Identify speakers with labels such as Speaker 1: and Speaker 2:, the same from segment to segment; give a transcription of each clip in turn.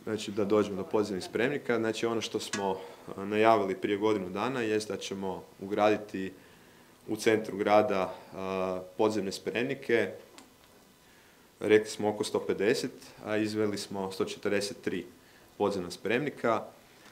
Speaker 1: znači da dođemo do podzemnih spremnika. Znači ono što smo najavili prije godinu dana jest da ćemo ugraditi u centru grada podzemne spremnike. Rekli smo oko 150, a izveli smo 143 podzemna spremnika.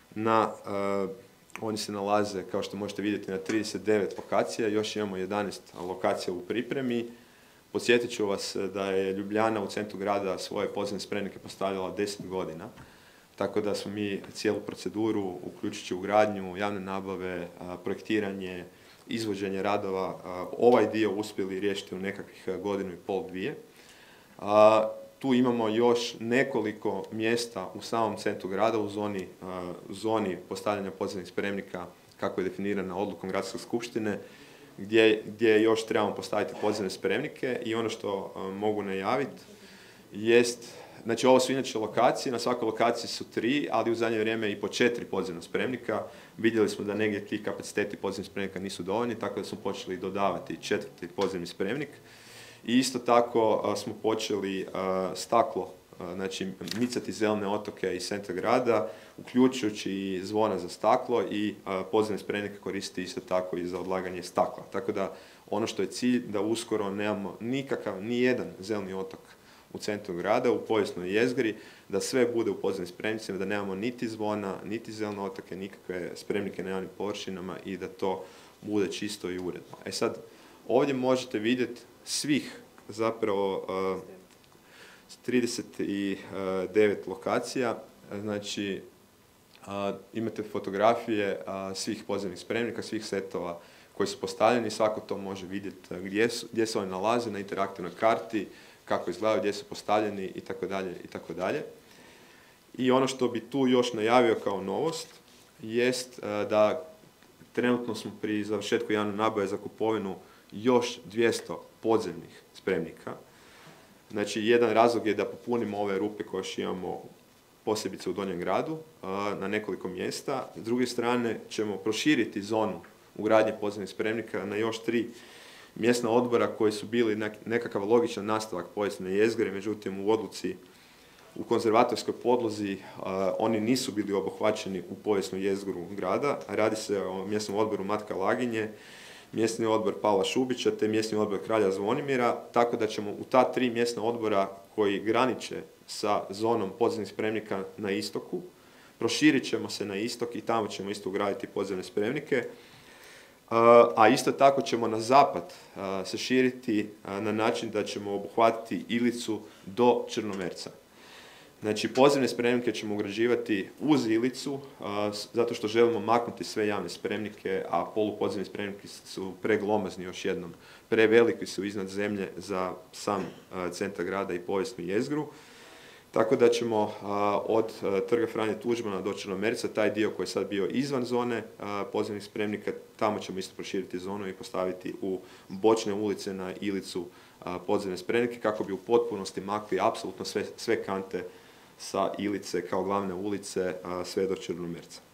Speaker 1: Oni se nalaze, kao što možete vidjeti, na 39 lokacija, još imamo 11 lokacija u pripremi. Podsjetit ću vas da je Ljubljana u centru grada svoje podzemne spremnike postavljala 10 godina, tako da smo mi cijelu proceduru, uključujući ugradnju, javne nabave, projektiranje, izvođenje radova, ovaj dio uspjeli riješiti u nekakvih godinu i pol, dvije. Tu imamo još nekoliko mjesta u samom centru grada u zoni postavljanja podzemnih spremnika kako je definirana odlukom gradske skupštine, gdje još trebamo postaviti podzemne spremnike. I ono što mogu najaviti jest, znači ovo su inače lokacije, na svakoj lokaciji su 3, ali u zadnje vrijeme i po 4 podzemna spremnika. Vidjeli smo da negdje ti kapaciteti podzemnih spremnika nisu dovoljni, tako da smo počeli dodavati 4. podzemni spremnik. I isto tako smo počeli staklo, znači micati zelene otoke iz centra grada, uključujući i zvona za staklo, i podzemne spremnike koristiti isto tako i za odlaganje stakla. Tako da ono što je cilj, da uskoro nemamo ni jedan zeleni otok u centru grada, u povijesnoj jezgri, da sve bude u podzemnim spremnicima, da nemamo niti zvona, niti zelene otoke, nikakve spremnike na javnim površinama i da to bude čisto i uredno. Sad, ovdje možete vidjeti svih zapravo 39 lokacija, znači imate fotografije svih podzemnih spremnika, svih setova koji su postavljeni, svako to može vidjeti gdje se oni nalaze na interaktivnoj karti, kako izgledaju, gdje su postavljeni itd. itd. I ono što bi tu još najavio kao novost jest da trenutno smo pri završetku javne nabave za kupovinu još 200 podzemnih spremnika. Znači, jedan razlog je da popunimo ove rupe koje još imamo posebice u Donjem gradu na nekoliko mjesta. S druge strane ćemo proširiti zonu ugradnje podzemnih spremnika na još 3 mjesna odbora koji su bili nekakav logičan nastavak povijesne jezgre, međutim u odluci u konzervatorskoj podlozi oni nisu bili obuhvaćeni u povijesnu jezgru grada. Radi se o mjesnom odboru Matka Laginje, mjesni odbor Pavla Šubića te mjesni odbor Kralja Zvonimira, tako da ćemo u ta 3 mjesna odbora koji graniče sa zonom podzemnih spremnika na istoku, proširit ćemo se na istok i tamo ćemo isto ugraditi podzemne spremnike. A isto tako ćemo na zapad se širiti na način da ćemo obuhvatiti Ilicu do Črnomerca. Znači, podzemne spremnike ćemo ugrađivati uz Ilicu, zato što želimo maknuti sve javne spremnike, a polupodzemni spremniki su preglomazni, još jednom, preveliki su iznad zemlje za sam centar grada i povijesnu jezgru. Tako da ćemo od Trga Franje Tuđmana do Črnomerca, taj dio koji je sad bio izvan zone podzemnih spremnika, tamo ćemo isto proširiti zonu i postaviti u bočne ulice na Ilicu podzemne spremnike, kako bi u potpunosti makli apsolutno sve kante sa Ilice kao glavne ulice sve do Črnomerca.